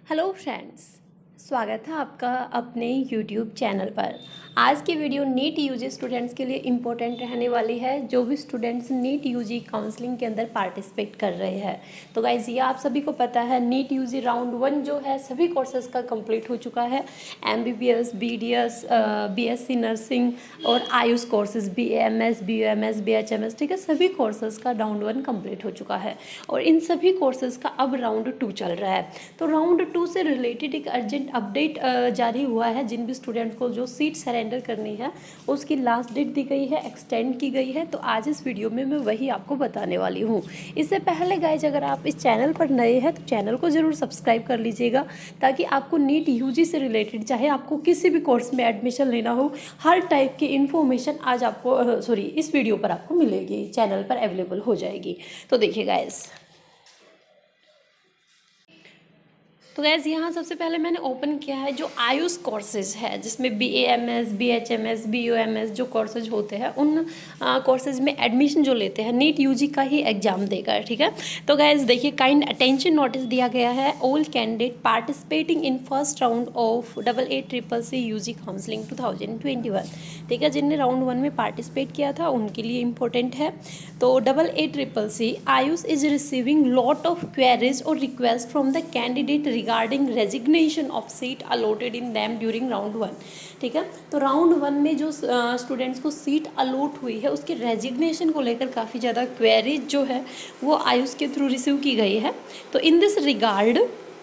Hello friends, स्वागत है आपका अपने यूट्यूब चैनल पर। आज की वीडियो नीट यूजी स्टूडेंट्स के लिए इम्पोर्टेंट रहने वाली है, जो भी स्टूडेंट्स नीट यूजी काउंसलिंग के अंदर पार्टिसिपेट कर रहे हैं। तो गाइज ये आप सभी को पता है, नीट यूजी राउंड 1 जो है सभी कोर्सेज का कंप्लीट हो चुका है। MBBS, BDS, BSc नर्सिंग और AYUSH courses BAMS, BUMS, BHMS, ठीक है, सभी कोर्सेज का राउंड 1 कंप्लीट हो चुका है और इन सभी कोर्सेज का अब राउंड 2 चल रहा है। तो राउंड 2 से रिलेटेड एक अर्जेंट अपडेट जारी हुआ है। जिन भी स्टूडेंट्स को जो सीट सरेंडर करनी है उसकी लास्ट डेट दी गई है, एक्सटेंड की गई है। तो आज इस वीडियो में मैं वही आपको बताने वाली हूँ। इससे पहले गाइज अगर आप इस चैनल पर नए हैं तो चैनल को ज़रूर सब्सक्राइब कर लीजिएगा, ताकि आपको नीट यूजी से रिलेटेड, चाहे आपको किसी भी कोर्स में एडमिशन लेना हो, हर टाइप की इन्फॉर्मेशन आज आपको इस वीडियो पर आपको मिलेगी, चैनल पर अवेलेबल हो जाएगी। तो देखिए गाइज, तो गैस यहाँ सबसे पहले मैंने ओपन किया है जो आयुष कोर्सेज है, जिसमें BAMS, BHMS, BUMS जो कोर्सेज होते हैं, उन कोर्सेज में एडमिशन जो लेते हैं नीट यूजी का ही एग्जाम देकर, ठीक है। तो गैस देखिए, काइंड अटेंशन नोटिस दिया गया है। All candidate participating in first round of AA-CCC UG counselling 2021, ठीक है, जिनने राउंड 1 में पार्टिसिपेट किया था उनके लिए इम्पोर्टेंट है। तो AA-CCC AYUSH is receiving lot of queries और request from the candidate regarding resignation of seat allotted in them during round 1, ठीक है। तो राउंड 1 में जो स्टूडेंट्स को सीट अलॉट हुई है उसके रेजिग्नेशन को लेकर काफ़ी ज़्यादा क्वेरीज जो है वो आयुष के थ्रू रिसीव की गई है। तो in this regard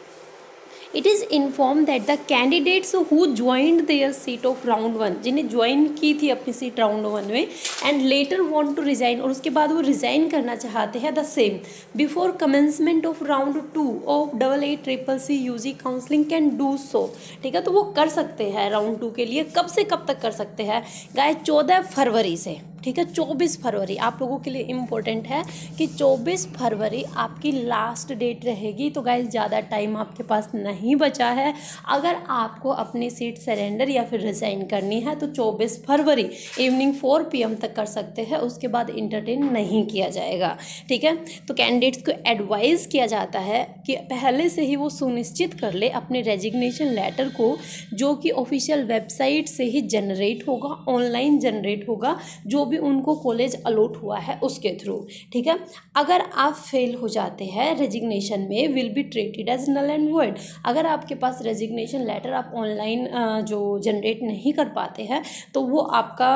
it is inform that the candidates who joined their seat of round 1, जिन्हें ज्वाइन की थी अपनी सीट राउंड 1 में, and later want to resign, और उसके बाद वो रिजाइन करना चाहते हैं the same before commencement of round 2 of AA-CCC UG counselling can do so, ठीक है। तो वो कर सकते हैं राउंड 2 के लिए। कब से कब तक कर सकते हैं गाइस? 14 फरवरी से, ठीक है। 24 फरवरी आप लोगों के लिए इम्पोर्टेंट है कि 24 फरवरी आपकी लास्ट डेट रहेगी। तो गाइस ज़्यादा टाइम आपके पास नहीं बचा है। अगर आपको अपनी सीट सरेंडर या फिर रिज़ाइन करनी है तो 24 फरवरी इवनिंग 4 PM तक कर सकते हैं, उसके बाद इंटरटेन नहीं किया जाएगा, ठीक है। तो कैंडिडेट्स को एडवाइज़ किया जाता है कि पहले से ही वो सुनिश्चित कर ले अपने रेजिग्नेशन लेटर को, जो कि ऑफिशियल वेबसाइट से ही जनरेट होगा, ऑनलाइन जनरेट होगा, जो उनको कॉलेज अलॉट हुआ है उसके थ्रू, ठीक है। अगर आप फेल हो जाते हैं रेजिग्नेशन में, will be treated as null and void. अगर आपके पास रेजिग्नेशन लेटर आप ऑनलाइन जो जनरेट नहीं कर पाते हैं तो वो आपका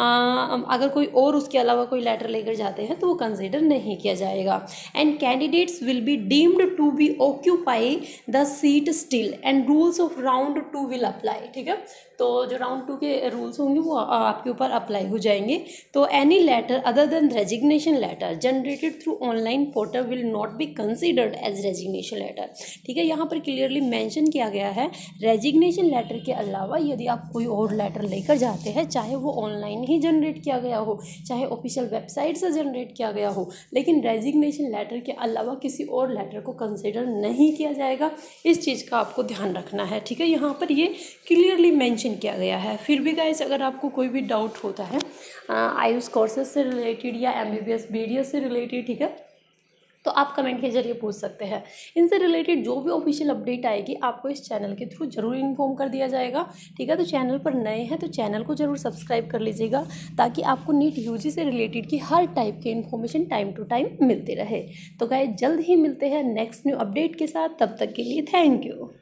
अगर कोई और उसके अलावा कोई लेटर लेकर जाते हैं तो वो कंसिडर नहीं किया जाएगा। And candidates will be deemed to be occupy the seat still and rules of round 2 will apply, ठीक है। तो जो राउंड 2 के रूल्स होंगे वो आपके ऊपर अप्लाई हो जाएंगे। तो any letter other than resignation letter generated through online portal will not be considered as resignation letter, ठीक है। यहाँ पर क्लियरली मेंशन किया गया है, रेजिग्नेशन लेटर के अलावा यदि आप कोई और लेटर लेकर जाते हैं, चाहे वो ऑनलाइन ही जनरेट किया गया हो, चाहे ऑफिशियल वेबसाइट से जनरेट किया गया हो, लेकिन रेजिग्नेशन लेटर के अलावा किसी और लेटर को कंसिडर नहीं किया जाएगा। इस चीज़ का आपको ध्यान रखना है, ठीक है। यहाँ पर ये क्लियरली मेंशन किया गया है। फिर भी गाइस अगर आपको कोई भी डाउट होता है आयुष कोर्सेज से रिलेटेड या MBBS BDS से रिलेटेड, ठीक है, तो आप कमेंट के जरिए पूछ सकते हैं। इनसे रिलेटेड जो भी ऑफिशियल अपडेट आएगी आपको इस चैनल के थ्रू जरूर इन्फॉर्म कर दिया जाएगा, ठीक है। तो चैनल पर नए हैं तो चैनल को जरूर सब्सक्राइब कर लीजिएगा, ताकि आपको नीट यूजी से रिलेटेड की हर टाइप की इन्फॉर्मेशन टाइम टू टाइम मिलती रहे। तो गाइस जल्द ही मिलते हैं नेक्स्ट न्यू अपडेट के साथ, तब तक के लिए थैंक यू।